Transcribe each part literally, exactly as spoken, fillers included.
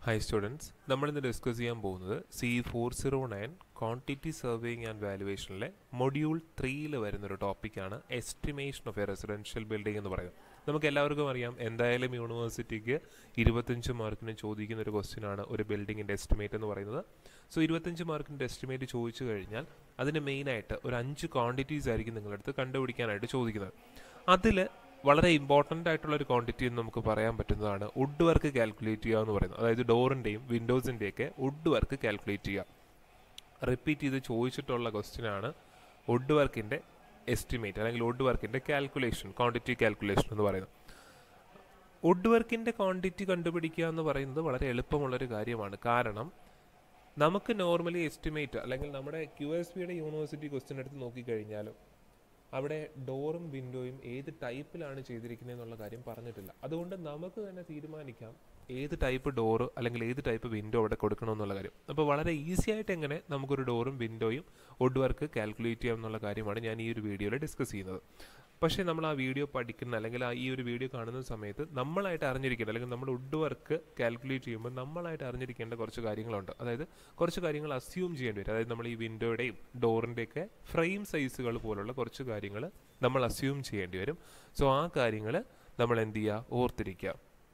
Hi students, നമ്മൾ ഇന്ന് discuss ചെയ്യാൻ പോകുന്നത് C four zero nine quantity surveying and വാലുവേഷനിലെ മൊഡ്യൂൾ ത്രീയിൽ വരുന്നൊരു ടോപ്പിക്കാണ് estimation of a residential building എന്ന് പറയുന്നത്. നമുക്ക് എല്ലാവർക്കും അറിയാം, എന്തായാലും യൂണിവേഴ്സിറ്റിക്ക് ഇരുപത്തഞ്ച് മാർക്കിന് ചോദിക്കുന്ന ഒരു ക്വസ്റ്റ്യൻ ആണ് ഒരു ബിൽഡിങ്ങിൻ്റെ എസ്റ്റിമേറ്റ് എന്ന് പറയുന്നത്. സോ ഇരുപത്തഞ്ച് മാർക്കിൻ്റെ എസ്റ്റിമേറ്റ് ചോദിച്ചു കഴിഞ്ഞാൽ അതിന് മെയിനായിട്ട് ഒരു അഞ്ച് ക്വാണ്ടിറ്റീസ് ആയിരിക്കും നിങ്ങളുടെ അടുത്ത് കണ്ടുപിടിക്കാനായിട്ട് ചോദിക്കുന്നത്. അതിൽ വളരെ ഇമ്പോർട്ടൻ്റ് ആയിട്ടുള്ള ഒരു ക്വാണ്ടിറ്റി എന്ന് നമുക്ക് പറയാൻ പറ്റുന്നതാണ് വുഡ് വർക്ക് കാൽക്കുലേറ്റ് ചെയ്യുക എന്ന് പറയുന്നത്. അതായത് ഡോറിൻ്റെയും വിൻഡോസിൻ്റെയൊക്കെ വുഡ് വർക്ക് കാൽക്കുലേറ്റ് ചെയ്യുക. റിപ്പീറ്റ് ചെയ്ത് ചോദിച്ചിട്ടുള്ള ക്വസ്റ്റ്യൻ ആണ് വുഡ് വർക്കിൻ്റെ എസ്റ്റിമേറ്റ് അല്ലെങ്കിൽ വുഡ് വർക്കിൻ്റെ കാൽക്കുലേഷൻ, ക്വാണ്ടിറ്റി കാൽക്കുലേഷൻ എന്ന് പറയുന്നത്. വുഡ് വർക്കിൻ്റെ ക്വാണ്ടിറ്റി കണ്ടുപിടിക്കുക എന്ന് പറയുന്നത് വളരെ എളുപ്പമുള്ളൊരു കാര്യമാണ്. കാരണം നമുക്ക് നോർമലി എസ്റ്റിമേറ്റ് അല്ലെങ്കിൽ നമ്മുടെ ക്യു എസ് വിയുടെ യൂണിവേഴ്സിറ്റി ക്വസ്റ്റ്യൻ എടുത്ത് നോക്കിക്കഴിഞ്ഞാലും അവിടെ ഡോറും വിൻഡോയും ഏത് ടൈപ്പിലാണ് ചെയ്തിരിക്കുന്നത് എന്നുള്ള കാര്യം പറഞ്ഞിട്ടില്ല. അതുകൊണ്ട് നമുക്ക് തന്നെ തീരുമാനിക്കാം ഏത് ടൈപ്പ് ഡോറ് അല്ലെങ്കിൽ ഏത് ടൈപ്പ് വിൻഡോ അവിടെ കൊടുക്കണമെന്നുള്ള കാര്യം. അപ്പോൾ വളരെ ഈസി ആയിട്ട് എങ്ങനെ നമുക്കൊരു ഡോറും വിൻഡോയും വുഡ് വർക്ക് കാൽക്കുലേറ്റ് ചെയ്യാം എന്നുള്ള കാര്യമാണ് ഞാൻ ഈ ഒരു വീഡിയോയിൽ ഡിസ്കസ് ചെയ്യുന്നത്. പക്ഷേ നമ്മൾ ആ വീഡിയോ പഠിക്കുന്ന അല്ലെങ്കിൽ ആ ഈ ഒരു വീഡിയോ കാണുന്ന സമയത്ത് നമ്മളായിട്ട് അറിഞ്ഞിരിക്കേണ്ട അല്ലെങ്കിൽ നമ്മൾ വുഡ് വർക്ക് കാൽക്കുലേറ്റ് ചെയ്യുമ്പോൾ നമ്മളായിട്ട് അറിഞ്ഞിരിക്കേണ്ട കുറച്ച് കാര്യങ്ങളുണ്ട്. അതായത് കുറച്ച് കാര്യങ്ങൾ അസ്യൂം ചെയ്യേണ്ടി വരും. അതായത് നമ്മൾ ഈ വിൻഡോയുടെയും ഡോറിൻ്റെയൊക്കെ ഫ്രെയിം സൈസുകൾ പോലുള്ള കുറച്ച് കാര്യങ്ങൾ നമ്മൾ അസ്യൂം ചെയ്യേണ്ടി വരും. സോ ആ കാര്യങ്ങൾ നമ്മൾ എന്ത് ചെയ്യുക, ഓർത്തിരിക്കുക.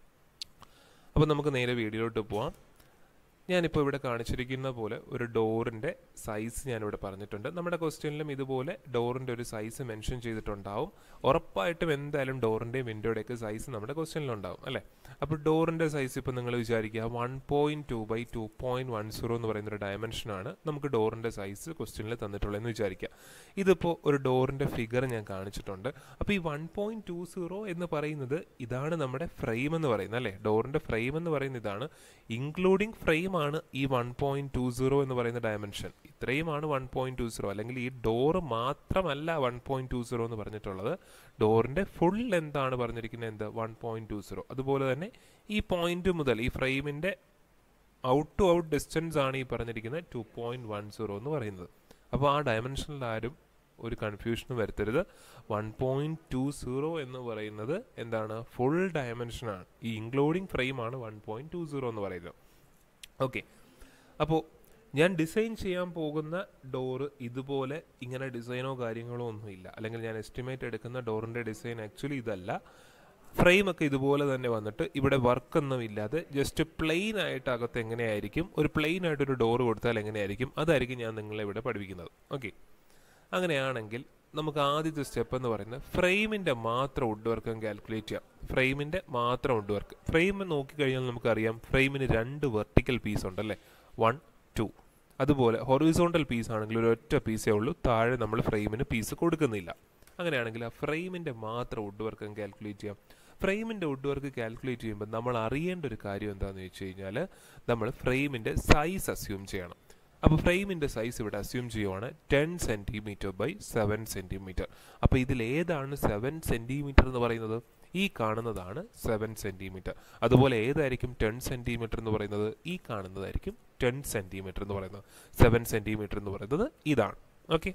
അപ്പോൾ നമുക്ക് നേരെ വീഡിയോയിലോട്ട് പോവാം. ഞാനിപ്പോൾ ഇവിടെ കാണിച്ചിരിക്കുന്ന പോലെ ഒരു ഡോറിൻ്റെ സൈസ് ഞാനിവിടെ പറഞ്ഞിട്ടുണ്ട്. നമ്മുടെ ക്വസ്റ്റ്യനിലും ഇതുപോലെ ഡോറിൻ്റെ ഒരു സൈസ് മെൻഷൻ ചെയ്തിട്ടുണ്ടാവും. ഉറപ്പായിട്ടും എന്തായാലും ഡോറിൻ്റെയും വിൻഡോയുടെയൊക്കെ സൈസ് നമ്മുടെ ക്വസ്റ്റ്യനിലുണ്ടാവും അല്ലേ. അപ്പോൾ ഡോറിൻ്റെ സൈസ് ഇപ്പോൾ നിങ്ങൾ വിചാരിക്കുക one point two by two point one zero എന്ന് പറയുന്നൊരു ഡയമെൻഷനാണ് നമുക്ക് ഡോറിൻ്റെ സൈസ് ക്വസ്റ്റ്യനിൽ തന്നിട്ടുള്ളതെന്ന് വിചാരിക്കുക. ഇതിപ്പോൾ ഒരു ഡോറിൻ്റെ ഫിഗർ ഞാൻ കാണിച്ചിട്ടുണ്ട്. അപ്പോൾ ഈ വൺ പോയിൻറ്റ് ടു സീറോ എന്ന് പറയുന്നത് ഇതാണ് നമ്മുടെ ഫ്രെയിം എന്ന് പറയുന്നത് അല്ലേ. ഡോറിൻ്റെ ഫ്രെയിം എന്ന് പറയുന്നത് ഇതാണ്. ഇൻക്ലൂഡിങ് ഫ്രെയിം ആണ് ഈ വൺ പോയിൻറ്റ് ടു സീറോ എന്ന് പറയുന്ന ഡയമെൻഷൻ. ഇത്രയുമാണ് വൺ പോയിൻറ്റ് ടു സീറോ. അല്ലെങ്കിൽ ഈ ഡോറ് മാത്രമല്ല വൺ പോയിൻറ്റ് ടു സീറോ എന്ന് പറഞ്ഞിട്ടുള്ളത്, ഡോറിൻ്റെ ഫുൾ ലെന്ത് ആണ് പറഞ്ഞിരിക്കുന്നത് എന്ത്, വൺ പോയിൻറ്റ് ടു സീറോ. അതുപോലെ തന്നെ ഈ പോയിന്റ് മുതൽ ഈ ഫ്രെയിമിൻ്റെ ഔട്ട് ടു ഔട്ട് ഡിസ്റ്റൻസ് ആണ് ഈ പറഞ്ഞിരിക്കുന്നത് ടു പോയിൻറ്റ് വൺ സീറോ എന്ന് പറയുന്നത്. അപ്പോൾ ആ ഡയമെൻഷനിൽ ആരും ഒരു കൺഫ്യൂഷനും വരുത്തരുത്. വൺ പോയിൻറ്റ് ടു സീറോ എന്ന് പറയുന്നത് എന്താണ്, ഫുൾ ഡയമെൻഷനാണ്. ഈ ഇൻക്ലൂഡിങ് ഫ്രെയിമാണ് വൺ പോയിൻറ്റ് ടു സീറോ എന്ന് പറയുന്നത്. ഓക്കെ, അപ്പോൾ ഞാൻ ഡിസൈൻ ചെയ്യാൻ പോകുന്ന ഡോറ് ഇതുപോലെ ഇങ്ങനെ ഡിസൈനോ കാര്യങ്ങളോ ഒന്നുമില്ല. അല്ലെങ്കിൽ ഞാൻ എസ്റ്റിമേറ്റ് എടുക്കുന്ന ഡോറിൻ്റെ ഡിസൈൻ ആക്ച്വലി ഇതല്ല. ഫ്രെയിമൊക്കെ ഇതുപോലെ തന്നെ വന്നിട്ട് ഇവിടെ വർക്കൊന്നും ഇല്ലാതെ ജസ്റ്റ് പ്ലെയിൻ ആയിട്ട് അകത്ത് എങ്ങനെയായിരിക്കും, ഒരു പ്ലെയിൻ ആയിട്ടൊരു ഡോറ് കൊടുത്താൽ എങ്ങനെയായിരിക്കും, അതായിരിക്കും ഞാൻ നിങ്ങളെ ഇവിടെ പഠിപ്പിക്കുന്നത്. ഓക്കെ, അങ്ങനെയാണെങ്കിൽ നമുക്ക് ആദ്യത്തെ സ്റ്റെപ്പ് എന്ന് പറയുന്നത് ഫ്രെയിമിൻ്റെ മാത്രം വുഡ് വർക്ക് കാൽക്കുലേറ്റ് ചെയ്യാം. ഫ്രെയിമിൻ്റെ മാത്രം വുഡ് വർക്ക്. ഫ്രെയിം നോക്കിക്കഴിഞ്ഞാൽ നമുക്കറിയാം ഫ്രെയിമിന് രണ്ട് വെർട്ടിക്കൽ പീസ് ഉണ്ടല്ലേ, വൺ ടു. അതുപോലെ ഹൊറിസോണ്ടൽ പീസ് ആണെങ്കിൽ ഒരു ഒറ്റ പീസേ ഉള്ളൂ, താഴെ നമ്മൾ ഫ്രെയിമിന് പീസ് കൊടുക്കുന്നില്ല. അങ്ങനെയാണെങ്കിൽ ആ ഫ്രെയിമിൻ്റെ മാത്രം വുഡ് വർക്ക് കാൽക്കുലേറ്റ് ചെയ്യാം. ഫ്രെയിമിൻ്റെ വുഡ് വർക്ക് കാൽക്കുലേറ്റ് ചെയ്യുമ്പോൾ നമ്മൾ അറിയേണ്ട ഒരു കാര്യം എന്താണെന്ന് വെച്ച് കഴിഞ്ഞാൽ നമ്മൾ ഫ്രെയിമിൻ്റെ സൈസ് അസ്യൂം ചെയ്യണം. അപ്പോൾ ഫ്രെയിമിൻ്റെ സൈസ് ഇവിടെ അസ്യൂം ചെയ്യുവാണ് ten centimetre by seven centimetre. അപ്പോൾ ഇതിൽ ഏതാണ് സെവൻ സെൻറ്റിമീറ്റർ എന്ന് പറയുന്നത്, ഈ കാണുന്നതാണ് സെവൻ സെൻറ്റിമീറ്റർ. അതുപോലെ ഏതായിരിക്കും ടെൻ സെൻറ്റിമീറ്റർ എന്ന് പറയുന്നത്, ഈ കാണുന്നതായിരിക്കും ടെൻ സെൻറ്റിമീറ്റർ എന്ന് പറയുന്നത്. സെവൻ സെൻറ്റിമീറ്റർ എന്ന് പറയുന്നത് ഇതാണ്. ഓക്കെ,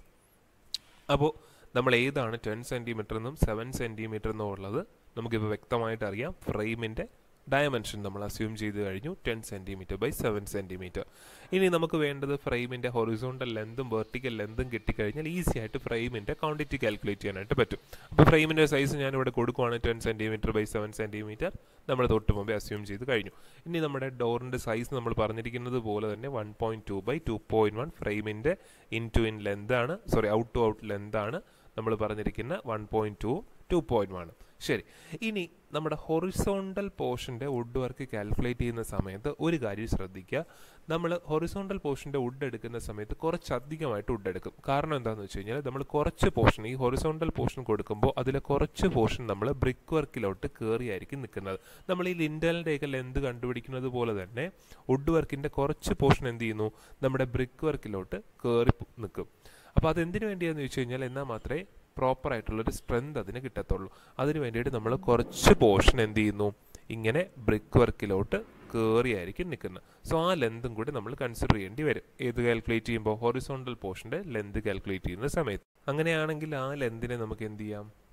അപ്പോൾ നമ്മൾ ഏതാണ് ടെൻ സെൻറ്റിമീറ്റർ എന്നും സെവൻ സെൻറ്റിമീറ്റർ എന്നും ഉള്ളത് നമുക്കിപ്പോൾ വ്യക്തമായിട്ട് അറിയാം. ഫ്രെയിമിൻ്റെ ഡയമെൻഷൻ നമ്മൾ അസ്യൂം ചെയ്ത് കഴിഞ്ഞു, ten centimetre by seven centimetre. ഇനി നമുക്ക് വേണ്ടത് ഫ്രെയിമിൻ്റെ ഹൊറിസോണ്ടൽ ലെന്തും വെർട്ടിക്കൽ ലെന്തും കിട്ടിക്കഴിഞ്ഞാൽ ഈസി ആയിട്ട് ഫ്രെയിമിൻ്റെ ക്വാണ്ടിറ്റി കാൽക്കുലേറ്റ് ചെയ്യാനായിട്ട് പറ്റും. അപ്പോൾ ഫ്രെയിമിൻ്റെ സൈസ് ഞാനിവിടെ കൊടുക്കുവാണ് ten centimetre by seven centimetre. നമ്മൾ തൊട്ട് മുമ്പേ അസ്യൂം ചെയ്ത് കഴിഞ്ഞു. ഇനി നമ്മുടെ ഡോറിൻ്റെ സൈസ് നമ്മൾ പറഞ്ഞിരിക്കുന്നത് പോലെ തന്നെ one point two by two point one ഫ്രെയിമിൻ്റെ ഇൻ ടു ഇൻ ലെന്താണ്, സോറി ഔട്ട് ടു ഔട്ട് ലെന്താണ് നമ്മൾ പറഞ്ഞിരിക്കുന്ന one point two two point one. ശരി, ഇനി നമ്മുടെ ഹൊറിസോണ്ടൽ പോർഷൻ്റെ വുഡ് വർക്ക് കാൽക്കുലേറ്റ് ചെയ്യുന്ന സമയത്ത് ഒരു കാര്യം ശ്രദ്ധിക്കുക. നമ്മൾ ഹൊറിസോണ്ടൽ പോർഷൻ്റെ വുഡ് എടുക്കുന്ന സമയത്ത് കുറച്ചധികമായിട്ട് വുഡ് എടുക്കും. കാരണം എന്താണെന്ന് വെച്ച് കഴിഞ്ഞാൽ നമ്മൾ കുറച്ച് പോർഷൻ, ഈ ഹൊറിസോണ്ടൽ പോർഷൻ കൊടുക്കുമ്പോൾ അതിലെ കുറച്ച് പോർഷൻ നമ്മൾ ബ്രിക്ക് വർക്കിലോട്ട് കയറിയായിരിക്കും നിൽക്കുന്നത്. നമ്മൾ ഈ ലിൻഡലിൻ്റെയൊക്കെ ലെന്ത് കണ്ടുപിടിക്കുന്നത് പോലെ തന്നെ വുഡ് വർക്കിൻ്റെ കുറച്ച് പോർഷൻ എന്ത് ചെയ്യുന്നു, നമ്മുടെ ബ്രിക്ക് വർക്കിലോട്ട് കയറി നിൽക്കും. അപ്പോൾ അതെന്തിനു വേണ്ടിയാണെന്ന് വെച്ച് കഴിഞ്ഞാൽ എന്നാൽ മാത്രമേ പ്രോപ്പറായിട്ടുള്ളൊരു സ്ട്രെങ്ത് അതിന് കിട്ടത്തുള്ളൂ. അതിന് വേണ്ടിയിട്ട് നമ്മൾ കുറച്ച് പോർഷൻ എന്ത് ചെയ്യുന്നു, ഇങ്ങനെ ബ്രിക്ക് വർക്കിലോട്ട് കയറിയായിരിക്കും നിൽക്കുന്നത്. സോ ആ ലെന്തും കൂടി നമ്മൾ കൺസിഡർ ചെയ്യേണ്ടി വരും ഏത് കാൽക്കുലേറ്റ് ചെയ്യുമ്പോൾ, ഹൊറിസോണ്ടൽ പോർഷൻ്റെ ലെന്ത് കാൽക്കുലേറ്റ് ചെയ്യുന്ന സമയത്ത്. അങ്ങനെയാണെങ്കിൽ ആ ലെന്തിനെ നമുക്ക് എന്ത് ചെയ്യാം,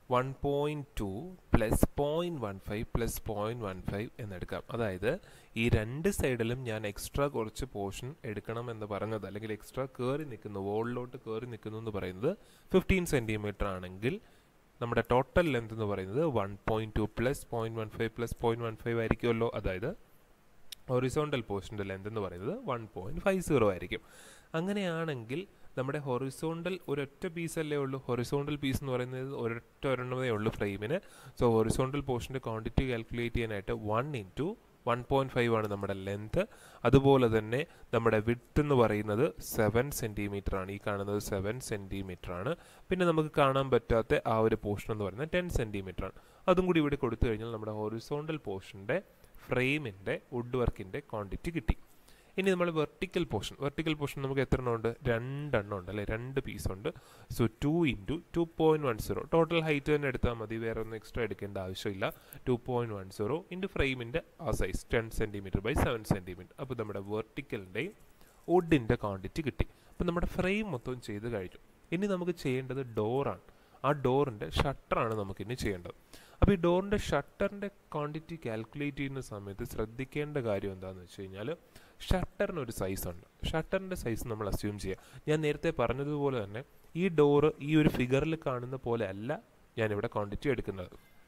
one point two plus point one five plus point one five എന്നെടുക്കാം. അതായത് ഈ രണ്ട് സൈഡിലും ഞാൻ എക്സ്ട്രാ കുറച്ച് പോർഷൻ എടുക്കണം എന്ന് പറഞ്ഞത്, അല്ലെങ്കിൽ എക്സ്ട്രാ കയറി നിൽക്കുന്നു, വോളിലോട്ട് കയറി നിൽക്കുന്നു എന്ന് പറയുന്നത് ഫിഫ്റ്റീൻ സെൻറ്റിമീറ്റർ ആണെങ്കിൽ നമ്മുടെ ടോട്ടൽ ലെങ്ത് എന്ന് പറയുന്നത് one point two plus point one five plus point one five ആയിരിക്കുമല്ലോ. അതായത് ഹൊറിസോണ്ടൽ പോർഷൻ്റെ ലെങ്ത് എന്ന് പറയുന്നത് വൺ പോയിൻറ്റ് ഫൈവ് സീറോ ആയിരിക്കും. അങ്ങനെയാണെങ്കിൽ നമ്മുടെ ഹൊറിസോണ്ടൽ ഒരൊറ്റ പീസല്ലേ ഉള്ളൂ. ഹൊറിസോണ്ടൽ പീസ് എന്ന് പറയുന്നത് ഒരൊറ്റ ഒരെണ്ണമേ ഉള്ളൂ ഫ്രെയിമിന്. സോ ഹൊറിസോണ്ടൽ പോർഷൻ്റെ ക്വാണ്ടിറ്റി കാൽക്കുലേറ്റ് ചെയ്യാനായിട്ട് one into one point five ആണ് നമ്മുടെ ലെങ്ത്. അതുപോലെ തന്നെ നമ്മുടെ വിഡ്ത്ത് എന്ന് പറയുന്നത് സെവൻ സെൻറ്റിമീറ്റർ ആണ്. ഈ കാണുന്നത് സെവൻ സെൻറ്റിമീറ്റർ ആണ്. പിന്നെ നമുക്ക് കാണാൻ പറ്റാത്ത ആ ഒരു പോർഷൻ എന്ന് പറയുന്നത് ടെൻ സെൻറ്റിമീറ്റർ ആണ്. അതും കൂടി ഇവിടെ കൊടുത്തു കഴിഞ്ഞാൽ നമ്മുടെ ഹൊറിസോണ്ടൽ പോർഷൻ്റെ ഫ്രെയിമിൻ്റെ വുഡ് വർക്കിൻ്റെ ക്വാണ്ടിറ്റി കിട്ടി. ഇനി നമ്മൾ വെർട്ടിക്കൽ പോർഷൻ വെർട്ടിക്കൽ പോർഷൻ നമുക്ക് എത്ര എണ്ണം ഉണ്ട്? രണ്ടെണ്ണം ഉണ്ട് അല്ലേ, രണ്ട് പീസ് ഉണ്ട്. So two into two point one zero total height തന്നെ എടുത്താൽ മതി, വേറെ ഒന്നും എക്സ്ട്രാ എടുക്കേണ്ട ആവശ്യമില്ല. Two point one zero into ഫ്രെയിമിൻ്റെ ആ size ten centimetre by seven centimetre. അപ്പോൾ നമ്മുടെ വെർട്ടിക്കലിൻ്റെയും വുഡിൻ്റെ ക്വാണ്ടിറ്റി കിട്ടി. അപ്പോൾ നമ്മുടെ ഫ്രെയിം മൊത്തം ചെയ്ത് കഴിഞ്ഞു. ഇനി നമുക്ക് ചെയ്യേണ്ടത് ഡോറാണ്. ആ ഡോറിൻ്റെ ഷട്ടറാണ് നമുക്കിനി ചെയ്യേണ്ടത്. അപ്പോൾ ഈ ഡോറിൻ്റെ ഷട്ടറിൻ്റെ ക്വാണ്ടിറ്റി കാൽക്കുലേറ്റ് ചെയ്യുന്ന സമയത്ത് ശ്രദ്ധിക്കേണ്ട കാര്യം എന്താണെന്ന് വെച്ച് കഴിഞ്ഞാൽ, ഷട്ടറിന് ഒരു സൈസ് ഉണ്ട്. ഷട്ടറിൻ്റെ സൈസ് നമ്മൾ അസ്യൂം ചെയ്യുക. ഞാൻ നേരത്തെ പറഞ്ഞതുപോലെ തന്നെ ഈ ഡോറ് ഈ ഒരു ഫിഗറിൽ കാണുന്ന പോലെ അല്ല ഞാനിവിടെ ക്വാണ്ടിറ്റി എടുക്കുന്നത്.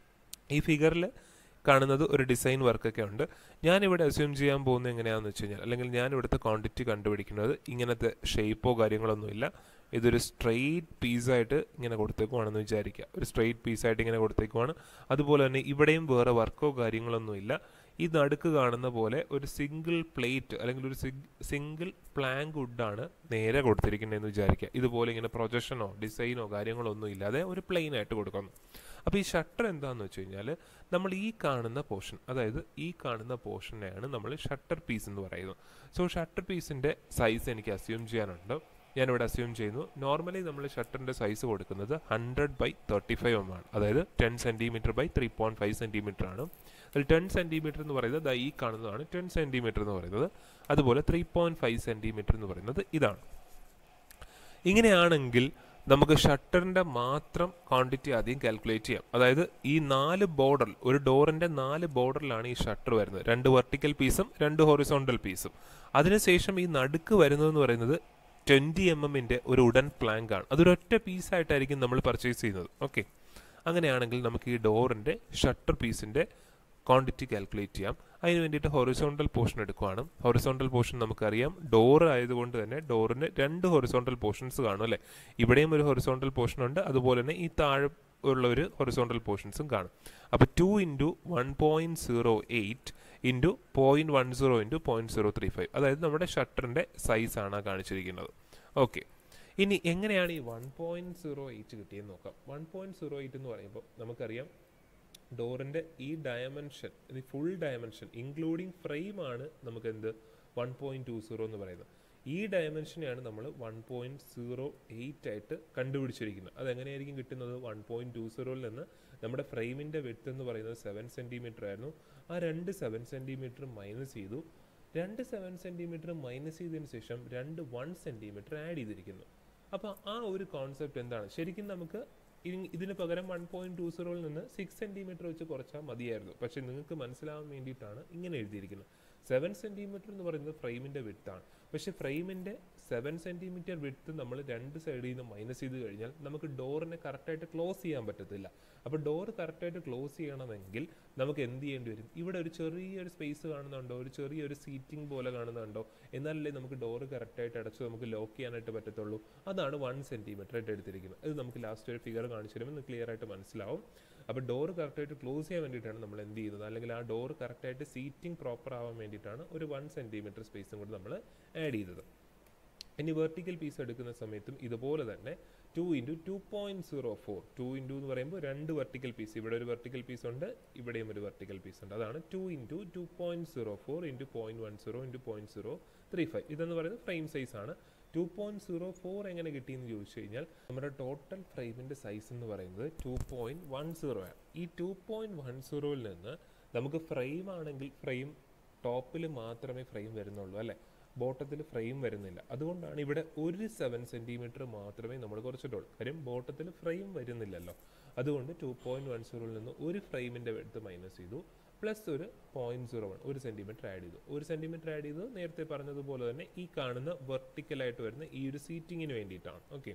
ഈ ഫിഗറിൽ കാണുന്നത് ഒരു ഡിസൈൻ വർക്കൊക്കെ ഉണ്ട്. ഞാനിവിടെ അസ്യൂം ചെയ്യാൻ പോകുന്നത് എങ്ങനെയാണെന്ന് വെച്ച് കഴിഞ്ഞാൽ, അല്ലെങ്കിൽ ഞാൻ ഇവിടുത്തെ ക്വാണ്ടിറ്റി കണ്ടുപിടിക്കുന്നത് ഇങ്ങനത്തെ ഷേപ്പോ കാര്യങ്ങളൊന്നുമില്ല. ഇതൊരു സ്ട്രെയിറ്റ് പീസായിട്ട് ഇങ്ങനെ കൊടുത്തേക്കുവാണെന്ന് വിചാരിക്കുക. ഒരു സ്ട്രെയിറ്റ് പീസായിട്ട് ഇങ്ങനെ കൊടുത്തേക്കുവാണ്. അതുപോലെ തന്നെ ഇവിടെയും വേറെ വർക്കോ കാര്യങ്ങളൊന്നുമില്ല. ഈ നടുക്ക് കാണുന്ന പോലെ ഒരു സിംഗിൾ പ്ലേറ്റ് അല്ലെങ്കിൽ ഒരു സിംഗിൾ പ്ലാങ്ക് വുഡാണ് നേരെ കൊടുത്തിരിക്കുന്നതെന്ന് വിചാരിക്കുക. ഇതുപോലെ ഇങ്ങനെ പ്രൊജക്ഷനോ ഡിസൈനോ കാര്യങ്ങളോ ഒന്നും ഇല്ലാതെ ഒരു പ്ലെയിൻ ആയിട്ട് കൊടുക്കുന്നു. അപ്പോൾ ഈ ഷട്ടർ എന്താണെന്ന് വെച്ച് കഴിഞ്ഞാൽ, നമ്മൾ ഈ കാണുന്ന പോർഷൻ, അതായത് ഈ കാണുന്ന പോർഷനെയാണ് നമ്മൾ ഷട്ടർ പീസ് എന്ന് പറയുന്നത്. സോ ഷട്ടർ പീസിൻ്റെ സൈസ് എനിക്ക് അസ്യൂം ചെയ്യാനുണ്ട്. ഞാനിവിടെ അസ്യൂം ചെയ്യുന്നു. നോർമലി നമ്മൾ ഷട്ടറിൻ്റെ സൈസ് കൊടുക്കുന്നത് hundred by thirty five M ആണ്. അതായത് ten centimetre by three point five centimetre ആണ്. അതിൽ ടെൻ സെൻറ്റിമീറ്റർ എന്ന് പറയുന്നത് ഈ കാണുന്നതാണ് ടെൻ സെൻറ്റിമീറ്റർ എന്ന് പറയുന്നത്. അതുപോലെ ത്രീ പോയിൻറ്റ് ഫൈവ് സെൻറ്റിമീറ്റർ എന്ന് പറയുന്നത് ഇതാണ്. ഇങ്ങനെയാണെങ്കിൽ നമുക്ക് ഷട്ടറിൻ്റെ മാത്രം ക്വാണ്ടിറ്റി ആദ്യം കാൽക്കുലേറ്റ് ചെയ്യാം. അതായത് ഈ നാല് ബോർഡർ, ഒരു ഡോറിൻ്റെ നാല് ബോർഡറിലാണ് ഈ ഷട്ടർ വരുന്നത്. രണ്ട് വെർട്ടിക്കൽ പീസും രണ്ട് ഹൊറിസോണ്ടൽ പീസും. അതിനുശേഷം ഈ നടുക്ക് വരുന്നതെന്ന് പറയുന്നത് ട്വൻറ്റി എം എമ്മിൻ്റെ ഒരു ഉഡൻ പ്ലാങ്ക് ആണ്. അതൊരൊറ്റ പീസായിട്ടായിരിക്കും നമ്മൾ പർച്ചേസ് ചെയ്യുന്നത്. ഓക്കെ, അങ്ങനെയാണെങ്കിൽ നമുക്ക് ഈ ഡോറിൻ്റെ ഷട്ടർ പീസിൻ്റെ ക്വാണ്ടിറ്റി കാൽക്കുലേറ്റ് ചെയ്യാം. അതിന് വേണ്ടിയിട്ട് ഹൊറിസോണ്ടൽ പോർഷൻ എടുക്കുകയാണ്. ഹൊറിസോണ്ടൽ പോർഷൻ നമുക്കറിയാം, ഡോറ് ആയതുകൊണ്ട് തന്നെ ഡോറിന് രണ്ട് ഹൊറിസോണ്ടൽ പോർഷൻസ് കാണും അല്ലേ. ഇവിടെയും ഒരു ഹൊറിസോണ്ടൽ പോർഷൻ ഉണ്ട്, അതുപോലെ തന്നെ ഈ താഴെ ഉള്ള ഒരു ഹൊറിസോണ്ടൽ പോർഷൻസും കാണും. അപ്പോൾ two into one point zero eight into point one zero into point zero three five, അതായത് നമ്മുടെ ഷട്ടറിൻ്റെ സൈസാണ് കാണിച്ചിരിക്കുന്നത്. ഓക്കെ, ഇനി എങ്ങനെയാണ് ഈ വൺ പോയിൻറ്റ് സീറോ എയ്റ്റ് കിട്ടിയെന്ന് നോക്കാം. വൺ പോയിൻറ്റ് സീറോ എയ്റ്റ് എന്ന് പറയുമ്പോൾ നമുക്കറിയാം ഡോറിൻ്റെ ഈ ഡയമെൻഷൻ, ഇത് ഫുൾ ഡയമെൻഷൻ ഇൻക്ലൂഡിങ് ഫ്രെയിമാണ് നമുക്ക് എന്ത് വൺ പോയിൻറ്റ് ടു സീറോ എന്ന് പറയുന്നത്. ഈ ഡയമെൻഷനെയാണ് നമ്മൾ വൺ പോയിൻറ്റ് സീറോ എയ്റ്റ് ആയിട്ട് കണ്ടുപിടിച്ചിരിക്കുന്നത്. അതെങ്ങനെയായിരിക്കും കിട്ടുന്നത്? വൺ പോയിൻറ്റ് ടു സീറോയിൽ നിന്ന് നമ്മുടെ ഫ്രെയിമിൻ്റെ വിഡ്ത്ത് എന്ന് പറയുന്നത് സെവൻ സെൻറ്റിമീറ്റർ ആയിരുന്നു. ആ രണ്ട് സെവൻ സെൻറ്റിമീറ്റർ മൈനസ് ചെയ്തു. രണ്ട് സെവൻ സെൻറ്റിമീറ്റർ മൈനസ് ചെയ്തതിന് ശേഷം രണ്ട് വൺ സെൻറ്റിമീറ്റർ ആഡ് ചെയ്തിരിക്കുന്നു. അപ്പോൾ ആ ഒരു കോൺസെപ്റ്റ് എന്താണ്? ശരിക്കും നമുക്ക് ഇതിന് പകരം വൺ പോയിൻറ്റ് ടു സീറോയിൽ നിന്ന് സിക്സ് സെൻറ്റിമീറ്റർ വെച്ച് കുറച്ചാൽ മതിയായിരുന്നു. പക്ഷേ നിങ്ങൾക്ക് മനസ്സിലാവാൻ വേണ്ടിയിട്ടാണ് ഇങ്ങനെ എഴുതിയിരിക്കുന്നത്. സെവൻ സെൻറ്റിമീറ്റർ എന്ന് പറയുന്നത് ഫ്രെയിമിൻ്റെ വിഡ്ത്താണ്. പക്ഷേ ഫ്രെയിമിൻ്റെ സെവൻ സെൻറ്റിമീറ്റർ വിഡ്ത്ത് നമ്മൾ രണ്ട് സൈഡിൽ നിന്ന് മൈനസ് ചെയ്ത് കഴിഞ്ഞാൽ നമുക്ക് ഡോറിനെ കറക്റ്റായിട്ട് ക്ലോസ് ചെയ്യാൻ പറ്റത്തില്ല. അപ്പോൾ ഡോർ കറക്റ്റായിട്ട് ക്ലോസ് ചെയ്യണമെങ്കിൽ നമുക്ക് എന്ത് ചെയ്യേണ്ടി വരും? ഇവിടെ ഒരു ചെറിയൊരു സ്പേസ് കാണുന്നുണ്ടോ, ഒരു ചെറിയൊരു സീറ്റിംഗ് പോലെ കാണുന്നുണ്ടോ? എന്നാലല്ലേ നമുക്ക് ഡോറ് കറക്റ്റായിട്ട് അടച്ച് നമുക്ക് ലോക്ക് ചെയ്യാനായിട്ട് പറ്റത്തുള്ളൂ. അതാണ് വൺ സെൻറ്റിമീറ്റർ ആയിട്ട് എടുത്തിരിക്കുന്നത്. ഇത് നമുക്ക് ലാസ്റ്റ് ഒരു ഫിഗർ കാണിച്ചു തരുമ്പോൾ ക്ലിയർ ആയിട്ട് മനസ്സിലാവും. അപ്പോൾ ഡോറ് കറക്റ്റായിട്ട് ക്ലോസ് ചെയ്യാൻ വേണ്ടിയിട്ടാണ് നമ്മൾ എന്ത് ചെയ്യുന്നത്, അല്ലെങ്കിൽ ആ ഡോറ് കറക്റ്റായിട്ട് സീറ്റിംഗ് പ്രോപ്പർ ആവാൻ വേണ്ടിയിട്ടാണ് ഒരു വൺ സെൻറ്റിമീറ്റർ സ്പേസും കൂടി നമ്മൾ ആഡ് ചെയ്തത്. ഇനി വെർട്ടിക്കൽ പീസ് എടുക്കുന്ന സമയത്തും ഇതുപോലെ തന്നെ two into two point zero four two into എന്ന് പറയുമ്പോൾ രണ്ട് വെർട്ടിക്കൽ പീസ്, ഇവിടെ ഒരു വെർട്ടിക്കൽ പീസ് ഉണ്ട്, ഇവിടെയും ഒരു വെർട്ടിക്കൽ പീസ് ഉണ്ട്. അതാണ് two into two point zero four into point one zero into point zero three five. ഇതെന്ന് പറയുന്നത് ഫ്രെയിം സൈസ് ആണ്. ടു പോയിൻറ്റ് സീറോ ഫോർ എങ്ങനെ കിട്ടിയെന്ന് ചോദിച്ചു കഴിഞ്ഞാൽ നമ്മുടെ ടോട്ടൽ ഫ്രെയിമിൻ്റെ സൈസ് എന്ന് പറയുന്നത് ടു പോയിൻറ്റ് വൺ സീറോ ആണ്. ഈ ടു പോയിൻറ്റ് വൺ സീറോയിൽ നിന്ന് നമുക്ക് ഫ്രെയിം ആണെങ്കിൽ ഫ്രെയിം ടോപ്പിൽ മാത്രമേ ഫ്രെയിം വരുന്നുള്ളൂ അല്ലേ, ബോട്ടത്തിൽ ഫ്രെയിം വരുന്നില്ല. അതുകൊണ്ടാണ് ഇവിടെ ഒരു സെവൻ സെൻറ്റിമീറ്റർ മാത്രമേ നമ്മൾ കുറച്ചിട്ടുള്ളൂ. കാര്യം ബോട്ടത്തിൽ ഫ്രെയിം വരുന്നില്ലല്ലോ. അതുകൊണ്ട് ടു പോയിൻറ്റ് വൺ സീറോയിൽ നിന്ന് ഒരു ഫ്രെയിമിൻ്റെ വെഡ്ത്ത് മൈനസ് ചെയ്തു, പ്ലസ് ഒരു പോയിൻറ്റ് സീറോ വൺ ഒരു സെൻറ്റിമീറ്റർ ആഡ് ചെയ്തു. ഒരു സെൻറ്റിമീറ്റർ ആഡ് ചെയ്തു നേരത്തെ പറഞ്ഞതുപോലെ തന്നെ ഈ കാണുന്ന വെർട്ടിക്കലായിട്ട് വരുന്ന ഈ ഒരു സീറ്റിങ്ങിന് വേണ്ടിയിട്ടാണ്. ഓക്കെ,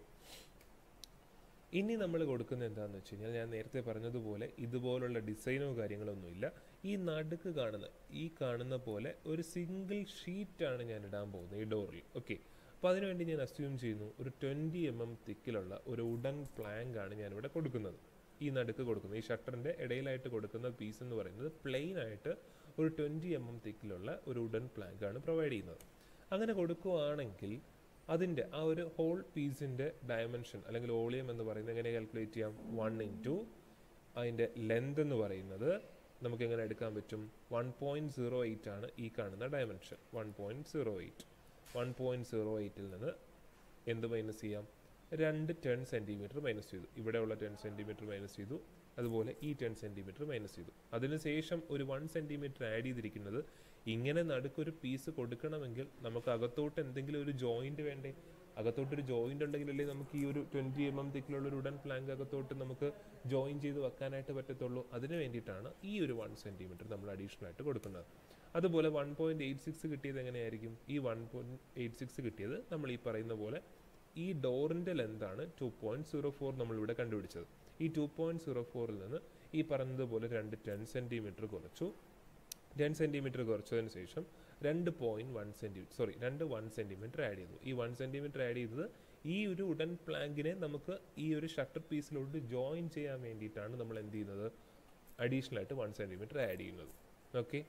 ഇനി നമ്മൾ കൊടുക്കുന്നത് എന്താണെന്ന് വെച്ച് കഴിഞ്ഞാൽ ഞാൻ നേരത്തെ പറഞ്ഞതുപോലെ ഇതുപോലുള്ള ഡിസൈനോ കാര്യങ്ങളൊന്നുമില്ല. ഈ നടുക്ക് കാണുന്ന ഈ കാണുന്ന പോലെ ഒരു സിംഗിൾ ഷീറ്റാണ് ഞാൻ ഇടാൻ പോകുന്നത് ഈ ഡോറിൽ. ഓക്കെ, അപ്പോൾ അതിനുവേണ്ടി ഞാൻ അസ്യൂം ചെയ്യുന്നു ഒരു ട്വൻറ്റി എം എം തിക്കിലുള്ള ഒരു വുഡൻ പ്ലാങ്ക് ആണ് ഞാനിവിടെ കൊടുക്കുന്നത്. ഈ നടുക്ക് കൊടുക്കുന്നത് ഈ ഷട്ടറിൻ്റെ ഇടയിലായിട്ട് കൊടുക്കുന്ന പീസ് എന്ന് പറയുന്നത് പ്ലെയിൻ ആയിട്ട് ഒരു ട്വൻറ്റി എം എം തിക്കിലുള്ള ഒരു വുഡൻ പ്ലാങ്ക് ആണ് പ്രൊവൈഡ് ചെയ്യുന്നത്. അങ്ങനെ കൊടുക്കുകയാണെങ്കിൽ അതിൻ്റെ ആ ഒരു ഹോൾ പീസിൻ്റെ ഡയമെൻഷൻ അല്ലെങ്കിൽ വോളിയം എന്ന് പറയുന്നത് എങ്ങനെ കാൽക്കുലേറ്റ് ചെയ്യാം? വൺ ഇൻറ്റു അതിൻ്റെ ലെന്ത് എന്ന് പറയുന്നത് നമുക്ക് എങ്ങനെ എടുക്കാൻ പറ്റും? വൺ പോയിൻറ്റ് സീറോ എയ്റ്റ് ആണ് ഈ കാണുന്ന dimension. One point zero eight one point zero എയ്റ്റിൽ നിന്ന് എന്ത് മൈനസ് ചെയ്യാം? രണ്ട് ടെൻ സെൻറ്റിമീറ്റർ മൈനസ് ചെയ്തു. ഇവിടെയുള്ള ടെൻ സെൻറ്റിമീറ്റർ മൈനസ് ചെയ്തു, അതുപോലെ ഈ ടെൻ സെൻറ്റിമീറ്റർ മൈനസ് ചെയ്തു. അതിനുശേഷം ഒരു വൺ സെൻറ്റിമീറ്റർ ആഡ് ചെയ്തിരിക്കുന്നത് ഇങ്ങനെ നടുക്കൊരു പീസ് കൊടുക്കണമെങ്കിൽ നമുക്ക് അകത്തോട്ട് എന്തെങ്കിലും ഒരു ജോയിൻറ്റ് വേണ്ടേ? അകത്തോട്ടൊരു ജോയിൻ്റ് ഉണ്ടെങ്കിലല്ലേ നമുക്ക് ഈ ഒരു ട്വൻറ്റി എം എം തിക്കിലുള്ള ഒരു ഉഡൻ പ്ലാങ്ക് അകത്തോട്ട് നമുക്ക് ജോയിൻ ചെയ്ത് വെക്കാനായിട്ട് പറ്റത്തുള്ളൂ. അതിന് വേണ്ടിയിട്ടാണ് ഈ ഒരു വൺ സെൻറ്റിമീറ്റർ നമ്മൾ അഡീഷണൽ ആയിട്ട് കൊടുക്കുന്നത്. അതുപോലെ വൺ പോയിൻറ്റ് എയ്റ്റ് സിക്സ് കിട്ടിയത് എങ്ങനെയായിരിക്കും? ഈ വൺ പോയിൻറ്റ് എയ്റ്റ് സിക്സ് കിട്ടിയത് നമ്മൾ ഈ പറയുന്ന പോലെ ഈ ഡോറിൻ്റെ ലെന്താണ് ടു പോയിൻറ്റ് സീറോ ഫോർ നമ്മളിവിടെ കണ്ടുപിടിച്ചത്. ഈ ടു പോയിൻറ്റ് സീറോ ഫോറിൽ നിന്ന് ഈ പറഞ്ഞതുപോലെ രണ്ട് ടെൻ സെൻറ്റിമീറ്റർ കുറച്ചു. ടെൻ സെൻറ്റിമീറ്റർ കുറച്ചതിന് ശേഷം രണ്ട് പോയിൻറ്റ് വൺ സെൻറ്റിമീറ്റർ സോറി രണ്ട് വൺ സെൻറ്റിമീറ്റർ ആഡ് ചെയ്തു. ഈ വൺ സെൻറ്റിമീറ്റർ ആഡ് ചെയ്തത് ഈ ഒരു ഉഡൻ പ്ലാങ്കിനെ നമുക്ക് ഈ ഒരു ഷട്ടർ പീസിലോട്ട് ജോയിൻ ചെയ്യാൻ വേണ്ടിയിട്ടാണ് നമ്മൾ എന്ത് ചെയ്യുന്നത്? അഡീഷണൽ ആയിട്ട് വൺ സെൻറ്റിമീറ്റർ ആഡ് ചെയ്യുന്നത്. ഓക്കെ,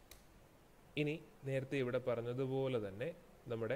ഇനി നേരത്തെ ഇവിടെ പറഞ്ഞതുപോലെ തന്നെ നമ്മുടെ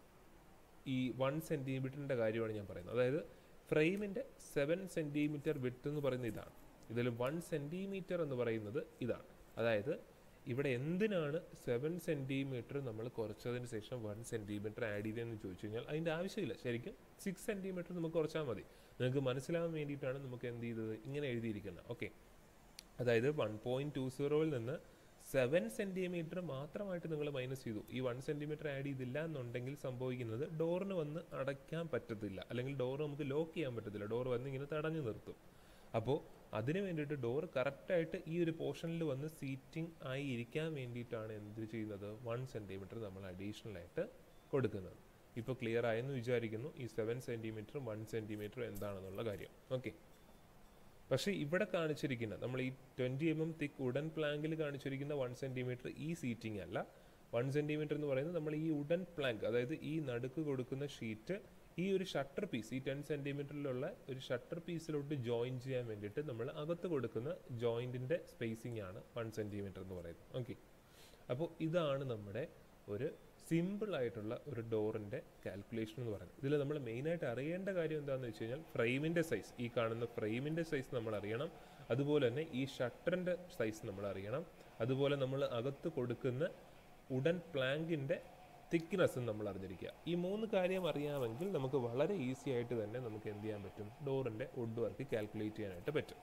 ഈ വൺ സെൻറ്റിമീറ്ററിൻ്റെ കാര്യമാണ് ഞാൻ പറയുന്നത്. അതായത് ഫ്രെയിമിൻ്റെ സെവൻ സെൻറ്റിമീറ്റർ വിഡ്ത്ത് എന്ന് പറയുന്നത് ഇതാണ്. ഇതിൽ വൺ സെൻറ്റിമീറ്റർ എന്ന് പറയുന്നത് ഇതാണ്. അതായത് ഇവിടെ എന്തിനാണ് സെവൻ സെൻറ്റിമീറ്റർ നമ്മൾ കുറച്ചതിന് ശേഷം വൺ സെൻറ്റിമീറ്റർ ആഡ് ചെയ്തതെന്ന് ചോദിച്ചു കഴിഞ്ഞാൽ അതിൻ്റെ ആവശ്യമില്ല. ശരിക്കും സിക്സ് സെൻറ്റിമീറ്റർ നമുക്ക് കുറച്ചാൽ മതി. നിങ്ങൾക്ക് മനസ്സിലാവാൻ വേണ്ടിയിട്ടാണ് നമുക്ക് എന്ത് ചെയ്തത് ഇങ്ങനെ എഴുതിയിരിക്കുന്നത്. ഓക്കെ, അതായത് വൺ പോയിൻറ്റ് ടു സീറോയിൽ നിന്ന് സെവൻ സെൻറ്റിമീറ്റർ മാത്രമായിട്ട് നിങ്ങൾ മൈനസ് ചെയ്തു. ഈ വൺ സെൻറ്റിമീറ്റർ ആഡ് ചെയ്തില്ല എന്നുണ്ടെങ്കിൽ സംഭവിക്കുന്നത് ഡോറിന് വന്ന് അടയ്ക്കാൻ പറ്റത്തില്ല, അല്ലെങ്കിൽ ഡോർ നമുക്ക് ലോക്ക് ചെയ്യാൻ പറ്റത്തില്ല. ഡോർ വന്ന് ഇങ്ങനെ തടഞ്ഞു നിർത്തും. അപ്പോൾ അതിന് വേണ്ടിയിട്ട് ഡോർ കറക്റ്റായിട്ട് ഈ ഒരു പോർഷനിൽ വന്ന് സീറ്റിംഗ് ആയി ഇരിക്കാൻ വേണ്ടിയിട്ടാണ് എന്ത് ചെയ്യുന്നത്? വൺ സെൻറ്റിമീറ്റർ നമ്മൾ അഡീഷണൽ ആയിട്ട് കൊടുക്കുന്നത്. ഇപ്പോൾ ക്ലിയർ ആയെന്ന് വിചാരിക്കുന്നു ഈ സെവൻ സെൻറ്റിമീറ്ററും വൺ സെൻറ്റിമീറ്ററും എന്താണെന്നുള്ള കാര്യം. ഓക്കെ, പക്ഷേ ഇവിടെ കാണിച്ചിരിക്കുന്ന നമ്മൾ ഈ twenty M M thick wooden പ്ലാങ്കിൽ കാണിച്ചിരിക്കുന്ന വൺ സെൻറ്റിമീറ്റർ ഈ സീറ്റിംഗ് അല്ല. വൺ സെൻറ്റിമീറ്റർ എന്ന് പറയുന്നത് നമ്മൾ ഈ ഉഡൻ പ്ലാങ്ക്, അതായത് ഈ നടുക്ക് കൊടുക്കുന്ന ഷീറ്റ് ഈ ഒരു ഷട്ടർ പീസ് ഈ ടെൻ സെൻറ്റിമീറ്ററിലുള്ള ഒരു ഷട്ടർ പീസിലോട്ട് ജോയിൻ ചെയ്യാൻ വേണ്ടിയിട്ട് നമ്മൾ അകത്ത് കൊടുക്കുന്ന ജോയിൻറ്റിൻ്റെ സ്പേസിംഗ് ആണ് വൺ സെൻറ്റിമീറ്റർ എന്ന് പറയുന്നത്. ഓക്കെ, അപ്പോൾ ഇതാണ് നമ്മുടെ ഒരു സിമ്പിൾ ആയിട്ടുള്ള ഒരു ഡോറിൻ്റെ കാൽക്കുലേഷൻ എന്ന് പറയുന്നത്. ഇതിൽ നമ്മൾ മെയിനായിട്ട് അറിയേണ്ട കാര്യം എന്താണെന്ന് വെച്ച് കഴിഞ്ഞാൽ ഫ്രെയിമിൻ്റെ സൈസ്, ഈ കാണുന്ന ഫ്രെയിമിൻ്റെ സൈസ് നമ്മൾ അറിയണം. അതുപോലെ തന്നെ ഈ ഷട്ടറിൻ്റെ സൈസ് നമ്മൾ അറിയണം. അതുപോലെ നമ്മൾ അകത്ത് കൊടുക്കുന്ന ഉഡൻ പ്ലാങ്കിൻ്റെ തിക്നെസ്സും നമ്മൾ അറിഞ്ഞിരിക്കുക. ഈ മൂന്ന് കാര്യം അറിയാമെങ്കിൽ നമുക്ക് വളരെ ഈസി ആയിട്ട് തന്നെ നമുക്ക് എന്ത് ചെയ്യാൻ പറ്റും? ഡോറിൻ്റെ വുഡ് വർക്ക് കാൽക്കുലേറ്റ് ചെയ്യാനായിട്ട് പറ്റും.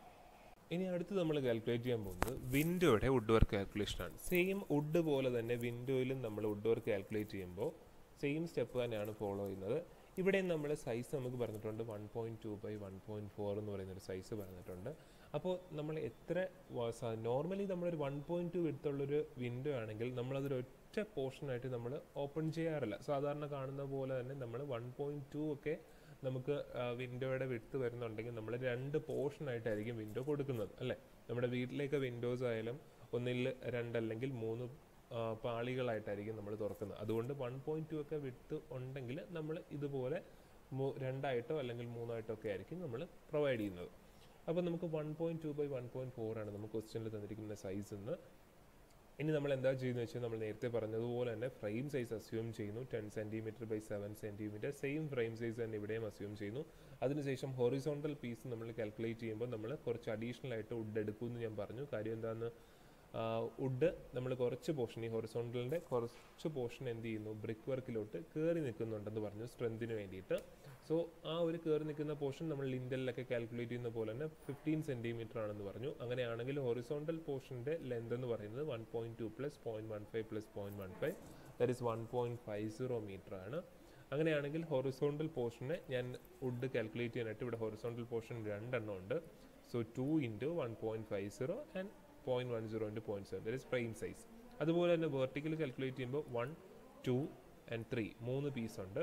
ഇനി അടുത്ത് നമ്മൾ കാൽക്കുലേറ്റ് ചെയ്യാൻ പോകുന്നത് വിൻഡോയുടെ വുഡ് വർക്ക് കാൽക്കുലേഷനാണ്. സെയിം വുഡ് പോലെ തന്നെ വിൻഡോയിലും നമ്മൾ വുഡ് വർക്ക് കാൽക്കുലേറ്റ് ചെയ്യുമ്പോൾ സെയിം സ്റ്റെപ്പ് തന്നെയാണ് ഫോളോ ചെയ്യുന്നത്. ഇവിടെ നമ്മൾ സൈസ് നമുക്ക് പറഞ്ഞിട്ടുണ്ട് one point two by one point four എന്ന് പറയുന്നൊരു സൈസ് പറഞ്ഞിട്ടുണ്ട്. അപ്പോൾ നമ്മൾ എത്ര നോർമലി നമ്മളൊരു വൺ പോയിൻറ്റ് ടു വിഡ്ത്തുള്ളൊരു വിൻഡോ ആണെങ്കിൽ നമ്മളതൊരു ഒറ്റ പോർഷനായിട്ട് നമ്മൾ ഓപ്പൺ ചെയ്യാറില്ല. സാധാരണ കാണുന്ന പോലെ തന്നെ നമ്മൾ വൺ പോയിൻറ്റ് ടു ഒക്കെ നമുക്ക് വിൻഡോയുടെ വിഡ്ത്ത് വരുന്നുണ്ടെങ്കിൽ നമ്മൾ രണ്ട് പോർഷനായിട്ടായിരിക്കും വിൻഡോ കൊടുക്കുന്നത് അല്ലേ? നമ്മുടെ വീട്ടിലേക്ക് വിൻഡോസ് ആയാലും ഒന്നിൽ രണ്ടല്ലെങ്കിൽ മൂന്ന് പാളികളായിട്ടായിരിക്കും നമ്മൾ തുറക്കുന്നത്. അതുകൊണ്ട് വൺ പോയിൻറ്റ് ടു ഒക്കെ വിഡ്ത്ത് ഉണ്ടെങ്കിൽ നമ്മൾ ഇതുപോലെ രണ്ടായിട്ടോ അല്ലെങ്കിൽ മൂന്നായിട്ടോ ഒക്കെ ആയിരിക്കും നമ്മൾ പ്രൊവൈഡ് ചെയ്യുന്നത്. അപ്പോൾ നമുക്ക് one point two by one point four ആണ് നമുക്ക് ക്വസ്റ്റ്യനിൽ തന്നിരിക്കുന്ന സൈസ് എന്ന്. ഇനി നമ്മൾ എന്താ ചെയ്യുന്നത് വെച്ചാൽ നമ്മൾ നേരത്തെ പറഞ്ഞതുപോലെ തന്നെ ഫ്രെയിം സൈസ് അസ്യൂം ചെയ്യുന്നു ten centimetre by seven centimetre. Same frame size തന്നെ ഇവിടെയും അസ്യൂം ചെയ്യുന്നു. അതിനുശേഷം ഹൊറിസോണ്ടൽ പീസ് നമ്മൾ കാൽക്കുലേറ്റ് ചെയ്യുമ്പോൾ നമ്മൾ കുറച്ച് അഡീഷണൽ ആയിട്ട് വുഡ് എടുക്കുമെന്ന് ഞാൻ പറഞ്ഞു. കാര്യം എന്താണെന്ന്, വുഡ് നമ്മൾ കുറച്ച് പോർഷൻ ഈ ഹൊറിസോണ്ടലിൻ്റെ കുറച്ച് പോർഷൻ എന്ത് ചെയ്യുന്നു? ബ്രിക്ക് വർക്കിലോട്ട് കയറി നിൽക്കുന്നുണ്ടെന്ന് പറഞ്ഞു സ്ട്രെങ്തിന് വേണ്ടിയിട്ട്. സോ ആ ഒരു കയറി നിൽക്കുന്ന പോർഷൻ നമ്മൾ ലിൻഡലിലൊക്കെ കാൽക്കുലേറ്റ് ചെയ്യുന്ന പോലെ തന്നെ ഫിഫ്റ്റീൻ സെൻറ്റിമീറ്റർ ആണെന്ന് പറഞ്ഞു. അങ്ങനെയാണെങ്കിൽ ഹൊറിസോണ്ടൽ പോർഷൻ്റെ ലെന്ത് എന്ന് പറയുന്നത് one point two plus point one five plus point one five that is one point five zero metre ആണ്. അങ്ങനെയാണെങ്കിൽ ഹൊറിസോണ്ടൽ പോർഷനെ ഞാൻ വുഡ് കാൽക്കുലേറ്റ് ചെയ്യാനായിട്ട് ഇവിടെ ഹൊറിസോണ്ടൽ പോർഷൻ രണ്ടെണ്ണം ഉണ്ട്. So two into one point five zero and point one zero into point seven that is frame size. അതുപോലെ തന്നെ vertical calculate ചെയ്യുമ്പോൾ വൺ ടു ആൻഡ് ത്രീ മൂന്ന് പീസ് ഉണ്ട്.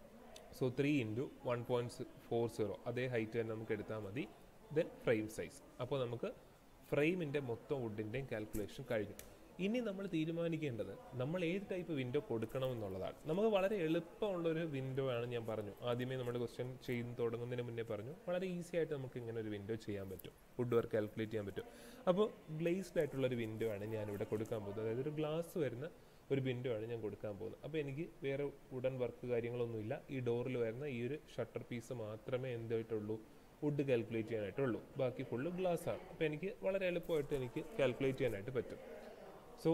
So three into one point four zero അതേ height തന്നെ നമുക്ക് എടുത്താൽ മതി. Then frame size. അപ്പോൾ നമുക്ക് ഫ്രെയിമിൻ്റെ മൊത്തം വുഡിൻ്റെയും കാൽക്കുലേഷൻ കഴിഞ്ഞു. ഇനി നമ്മൾ തീരുമാനിക്കേണ്ടത് നമ്മൾ ഏത് ടൈപ്പ് വിൻഡോ കൊടുക്കണമെന്നുള്ളതാണ്. നമുക്ക് വളരെ എളുപ്പമുള്ളൊരു വിൻഡോ ആണ് ഞാൻ പറഞ്ഞു. ആദ്യമേ നമ്മുടെ ക്വസ്റ്റ്യൻ ചെയ്ത് തുടങ്ങുന്നതിന് മുന്നേ പറഞ്ഞു വളരെ ഈസി ആയിട്ട് നമുക്ക് ഇങ്ങനെ ഒരു വിൻഡോ ചെയ്യാൻ പറ്റും, വുഡ് വർക്ക് കാൽക്കുലേറ്റ് ചെയ്യാൻ പറ്റും. അപ്പോൾ ഗ്ലേസ്ഡ് ആയിട്ടുള്ളൊരു വിൻഡോ ആണ് ഞാനിവിടെ കൊടുക്കാൻ പോകുന്നത്. അതായത് ഒരു ഗ്ലാസ് വരുന്ന ഒരു വിൻഡോ ആണ് ഞാൻ കൊടുക്കാൻ പോകുന്നത്. അപ്പോൾ എനിക്ക് വേറെ വുഡൻ വർക്ക് കാര്യങ്ങളൊന്നുമില്ല. ഈ ഡോറിൽ വരുന്ന ഈ ഒരു ഷട്ടർ പീസ് മാത്രമേ എന്തായിട്ടുള്ളൂ വുഡ് കാൽക്കുലേറ്റ് ചെയ്യാനായിട്ടുള്ളൂ. ബാക്കി ഫുള്ള് ഗ്ലാസ് ആണ്. അപ്പോൾ എനിക്ക് വളരെ എളുപ്പമായിട്ട് എനിക്ക് കാൽക്കുലേറ്റ് ചെയ്യാനായിട്ട് പറ്റും. സോ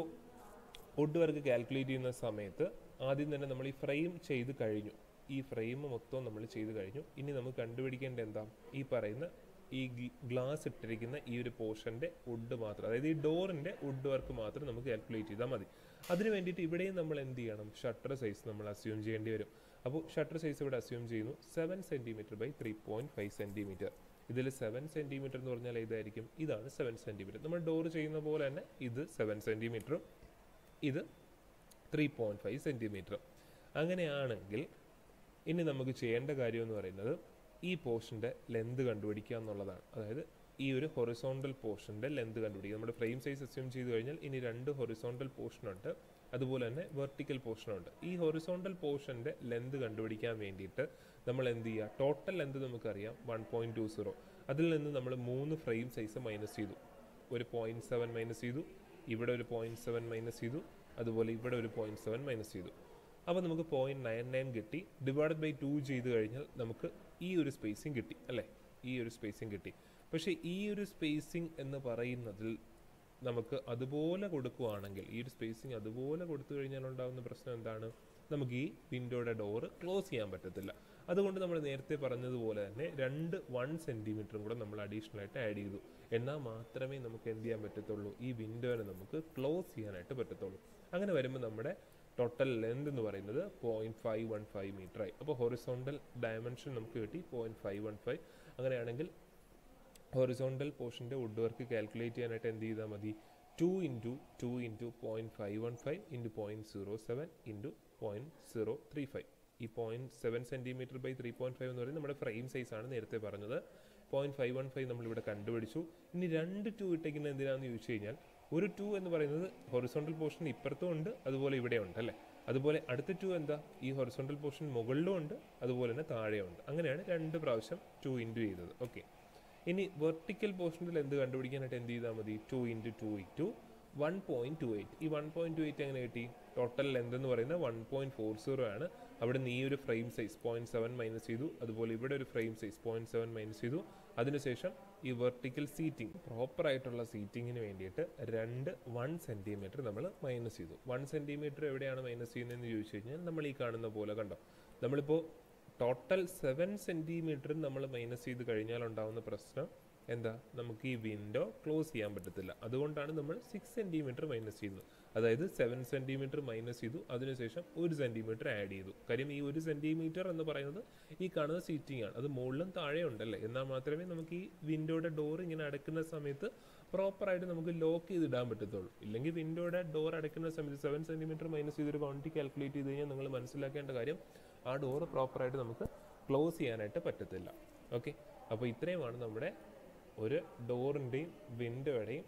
വുഡ് വർക്ക് കാൽക്കുലേറ്റ് ചെയ്യുന്ന സമയത്ത് ആദ്യം തന്നെ നമ്മൾ ഈ ഫ്രെയിം ചെയ്ത് കഴിഞ്ഞു. ഈ ഫ്രെയിം മൊത്തം നമ്മൾ ചെയ്ത് കഴിഞ്ഞു. ഇനി നമുക്ക് കണ്ടുപിടിക്കേണ്ട എന്താ, ഈ പറയുന്ന ഈ ഗ്ലാസ് ഇട്ടിരിക്കുന്ന ഈ ഒരു പോർഷൻ്റെ വുഡ് മാത്രം, അതായത് ഈ ഡോറിൻ്റെ വുഡ് വർക്ക് മാത്രം നമുക്ക് കാൽക്കുലേറ്റ് ചെയ്താൽ മതി. അതിന് വേണ്ടിയിട്ട് ഇവിടെയും നമ്മൾ എന്ത് ചെയ്യണം, ഷട്ടർ സൈസ് നമ്മൾ അസ്യൂം ചെയ്യേണ്ടി വരും. അപ്പോൾ ഷട്ടർ സൈസ് ഇവിടെ അസ്യൂം ചെയ്യുന്നു seven centimetre by three point five centimetre. ഇതിൽ സെവൻ സെൻറ്റിമീറ്റർ എന്ന് പറഞ്ഞാൽ ഇതായിരിക്കും, ഇതാണ് സെവൻ സെൻറ്റിമീറ്റർ. നമ്മൾ ഡോർ ചെയ്യുന്ന പോലെ തന്നെ ഇത് സെവൻ സെൻറ്റിമീറ്ററും ഇത് ത്രീ പോയിൻറ്റ് ഫൈവ് സെൻറ്റിമീറ്ററും. അങ്ങനെയാണെങ്കിൽ ഇനി നമുക്ക് ചെയ്യേണ്ട കാര്യം എന്ന് പറയുന്നത് ഈ പോർഷൻ്റെ ലെന്ത് കണ്ടുപിടിക്കുക എന്നുള്ളതാണ്. അതായത് ഈ ഒരു ഹൊറിസോണ്ടൽ പോർഷൻ്റെ ലെന്ത് കണ്ടുപിടിക്കുക. നമ്മുടെ ഫ്രെയിം സൈസ് അസ്യൂം ചെയ്ത് കഴിഞ്ഞാൽ ഇനി രണ്ട് ഹൊറിസോണ്ടൽ പോർഷനുണ്ട്, അതുപോലെ തന്നെ വെർട്ടിക്കൽ പോർഷനുണ്ട്. ഈ ഹൊറിസോണ്ടൽ പോർഷൻ്റെ ലെന്ത് കണ്ടുപിടിക്കാൻ വേണ്ടിയിട്ട് നമ്മൾ എന്ത് ചെയ്യുക, ടോട്ടൽ ലെന്ത് നമുക്കറിയാം വൺ പോയിൻറ്റ് ടു സീറോ. അതിൽ നിന്ന് നമ്മൾ മൂന്ന് ഫ്രെയിം സൈസ് മൈനസ് ചെയ്തു. ഒരു പോയിൻറ്റ് സെവൻ മൈനസ് ചെയ്തു, ഇവിടെ ഒരു പോയിൻറ്റ് സെവൻ മൈനസ് ചെയ്തു, അതുപോലെ ഇവിടെ ഒരു പോയിൻറ്റ് സെവൻ മൈനസ് ചെയ്തു. അപ്പോൾ നമുക്ക് പോയിൻറ്റ് നയൻ നയൻ കിട്ടി. ഡിവൈഡ് ബൈ ടു ചെയ്ത് കഴിഞ്ഞാൽ നമുക്ക് ഈ ഒരു സ്പേസിങ് കിട്ടി അല്ലേ, ഈ ഒരു സ്പേസിങ് കിട്ടി. പക്ഷേ ഈ ഒരു സ്പേസിങ് എന്ന് പറയുന്നതിൽ നമുക്ക് അതുപോലെ കൊടുക്കുകയാണെങ്കിൽ, ഈ ഒരു സ്പേസിങ് അതുപോലെ കൊടുത്തു കഴിഞ്ഞാൽ ഉണ്ടാകുന്ന പ്രശ്നം എന്താണ്, നമുക്ക് ഈ വിൻഡോയുടെ ഡോറ് ക്ലോസ് ചെയ്യാൻ പറ്റത്തില്ല. അതുകൊണ്ട് നമ്മൾ നേരത്തെ പറഞ്ഞതുപോലെ തന്നെ രണ്ട് വൺ സെൻറ്റിമീറ്ററും കൂടെ നമ്മൾ അഡീഷണൽ ആയിട്ട് ആഡ് ചെയ്തു. എന്നാൽ മാത്രമേ നമുക്ക് എന്ത് ചെയ്യാൻ പറ്റത്തുള്ളൂ, ഈ വിൻഡോനെ നമുക്ക് ക്ലോസ് ചെയ്യാനായിട്ട് പറ്റത്തുള്ളൂ. അങ്ങനെ വരുമ്പോൾ നമ്മുടെ ടോട്ടൽ ലെന്ത് എന്ന് പറയുന്നത് point five one five metre ആയി. അപ്പോൾ ഹൊറിസോണ്ടൽ ഡയമെൻഷൻ നമുക്ക് കിട്ടി പോയിൻറ്റ് ഫൈവ് വൺ ഫൈവ്. അങ്ങനെയാണെങ്കിൽ ഹൊറിസോണ്ടൽ പോർഷൻ്റെ വുഡ് വർക്ക് കാൽക്കുലേറ്റ് ചെയ്യാനായിട്ട് എന്ത് ചെയ്താൽ മതി, two into two into point five one five into point zero seven into point zero three five. ഈ point seven centimetre by three point five എന്ന് പറയുന്നത് നമ്മുടെ ഫ്രെയിം സൈസാണ് നേരത്തെ പറഞ്ഞത്. പോയിൻറ്റ് ഫൈവ് വൺ ഫൈവ് നമ്മളിവിടെ കണ്ടുപിടിച്ചു. ഇനി രണ്ട് ടു ഇട്ടേക്കുന്നത് എന്തിനാണെന്ന് ചോദിച്ചു കഴിഞ്ഞാൽ, ഒരു ടു എന്ന് പറയുന്നത് ഹൊറിസോണ്ടൽ പോർഷൻ ഇപ്പുറത്തും ഉണ്ട്, അതുപോലെ ഇവിടെ ഉണ്ട് അല്ലേ. അതുപോലെ അടുത്ത ടു എന്താ, ഈ ഹൊറിസോണ്ടൽ പോർഷൻ മുകളിലും ഉണ്ട്, അതുപോലെ തന്നെ താഴെയുണ്ട്. അങ്ങനെയാണ് രണ്ട് പ്രാവശ്യം ടു ഇൻറ്റു ചെയ്തത്. ഓക്കെ, ഇനി വെർട്ടിക്കൽ പോർഷനിൽ എന്ത് കണ്ടുപിടിക്കാനായിട്ട് എന്ത് ചെയ്താൽ മതി, two into two into one point two eight. ഈ വൺ പോയിൻറ്റ് ടു എയ്റ്റ് എങ്ങനെ കിട്ടി, ടോട്ടൽ ലെന്ത് എന്ന് പറയുന്നത് വൺ പോയിൻറ്റ് ഫോർ സീറോ ആണ്. അവിടെ നിന്ന് ഈ ഒരു frame size point seven minus ചെയ്തു, അതുപോലെ ഇവിടെ ഒരു frame size point seven minus ചെയ്തു. അതിനുശേഷം ഈ വെർട്ടിക്കൽ സീറ്റിംഗ്, പ്രോപ്പറായിട്ടുള്ള സീറ്റിങ്ങിന് വേണ്ടിയിട്ട് രണ്ട് വൺ സെൻറ്റിമീറ്റർ നമ്മൾ മൈനസ് ചെയ്തു. വൺ സെൻറ്റിമീറ്റർ എവിടെയാണ് മൈനസ് ചെയ്യുന്നതെന്ന് ചോദിച്ചു കഴിഞ്ഞാൽ നമ്മൾ ഈ കാണുന്ന പോലെ കണ്ടോ, നമ്മളിപ്പോൾ ടോട്ടൽ സെവൻ സെൻറ്റിമീറ്റർ നമ്മൾ മൈനസ് ചെയ്ത് കഴിഞ്ഞാൽ ഉണ്ടാകുന്ന പ്രശ്നം എന്താ, നമുക്ക് ഈ വിൻഡോ ക്ലോസ് ചെയ്യാൻ പറ്റത്തില്ല. അതുകൊണ്ടാണ് നമ്മൾ സിക്സ് സെൻറ്റിമീറ്റർ മൈനസ് ചെയ്യുന്നത്. അതായത് സെവൻ സെൻറ്റിമീറ്റർ മൈനസ് ചെയ്തു, അതിനുശേഷം ഒരു സെൻറ്റിമീറ്റർ ആഡ് ചെയ്തു. കാര്യം ഈ ഒരു സെൻറ്റിമീറ്റർ എന്ന് പറയുന്നത് ഈ കാണുന്ന സീറ്റിംഗ് ആണ്, അത് മുകളിലും താഴെ ഉണ്ടല്ലേ. എന്നാൽ മാത്രമേ നമുക്ക് ഈ വിൻഡോയുടെ ഡോർ ഇങ്ങനെ അടയ്ക്കുന്ന സമയത്ത് പ്രോപ്പറായിട്ട് നമുക്ക് ലോക്ക് ചെയ്തിടാൻ പറ്റത്തുള്ളൂ. ഇല്ലെങ്കിൽ വിൻഡോയുടെ ഡോർ അടയ്ക്കുന്ന സമയത്ത് സെവൻ സെൻറ്റിമീറ്റർ മൈനസ് ചെയ്തൊരു ക്വാണ്ടിറ്റി കാൽക്കുലേറ്റ് ചെയ്ത് കഴിഞ്ഞാൽ നിങ്ങൾ മനസ്സിലാക്കേണ്ട കാര്യം, ആ ഡോർ പ്രോപ്പറായിട്ട് നമുക്ക് ക്ലോസ് ചെയ്യാനായിട്ട് പറ്റത്തില്ല. ഓക്കെ, അപ്പോൾ ഇത്രയുമാണ് നമ്മുടെ ഒരു ഡോറിൻ്റെയും വിൻഡോയുടെയും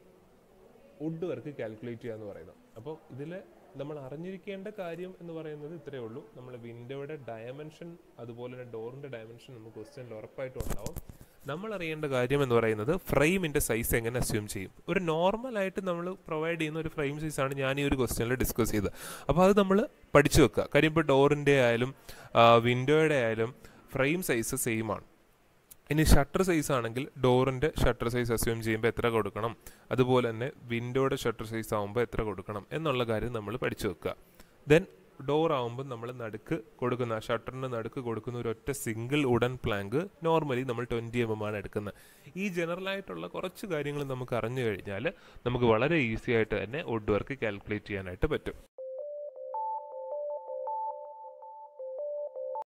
വുഡ് വർക്ക് കാൽക്കുലേറ്റ് ചെയ്യുക എന്ന് പറയുന്നത്. അപ്പോൾ ഇതിൽ നമ്മൾ അറിഞ്ഞിരിക്കേണ്ട കാര്യം എന്ന് പറയുന്നത് ഇത്രയേ ഉള്ളൂ. നമ്മൾ വിൻഡോയുടെ ഡയമെൻഷൻ അതുപോലെ തന്നെ ഡോറിൻ്റെ ഡയമെൻഷൻ നമുക്ക് ക്വസ്റ്റ്യനിൽ ഉറപ്പായിട്ടും ഉണ്ടാവും. നമ്മൾ അറിയേണ്ട കാര്യം എന്ന് പറയുന്നത് ഫ്രെയിമിൻ്റെ സൈസ് എങ്ങനെ അസ്യൂം ചെയ്യും. ഒരു നോർമലായിട്ട് നമ്മൾ പ്രൊവൈഡ് ചെയ്യുന്ന ഒരു ഫ്രെയിം സൈസാണ് ഞാൻ ഈ ഒരു ക്വസ്റ്റ്യനിൽ ഡിസ്കസ് ചെയ്തത്. അപ്പോൾ അത് നമ്മൾ പഠിച്ചു വെക്കുക. കാര്യം ഇപ്പോൾ ഡോറിൻ്റെ ആയാലും വിൻഡോയുടെ ആയാലും ഫ്രെയിം സൈസ് സെയിം ആണ്. ഇനി ഷട്ടർ സൈസ് ആണെങ്കിൽ ഡോറിൻ്റെ ഷട്ടർ സൈസ് അസ്യൂം ചെയ്യുമ്പോൾ എത്ര കൊടുക്കണം, അതുപോലെ തന്നെ വിൻഡോയുടെ ഷട്ടർ സൈസ് ആകുമ്പോൾ എത്ര കൊടുക്കണം എന്നുള്ള കാര്യം നമ്മൾ പഠിച്ചു വെക്കുക. ദെൻ ഡോർ ആകുമ്പോൾ നമ്മൾ നടുക്ക് കൊടുക്കുന്ന ഷട്ടറിന് നടുക്ക് കൊടുക്കുന്ന ഒരു ഒറ്റ സിംഗിൾ വുഡൻ പ്ലാങ്ക് നോർമലി നമ്മൾ ട്വൻറ്റി എം എം ആണ് എടുക്കുന്നത്. ഈ ജനറലായിട്ടുള്ള കുറച്ച് കാര്യങ്ങൾ നമുക്ക് അറിഞ്ഞു കഴിഞ്ഞാൽ നമുക്ക് വളരെ ഈസി ആയിട്ട് തന്നെ വുഡ് വർക്ക് കാൽക്കുലേറ്റ് ചെയ്യാനായിട്ട് പറ്റും.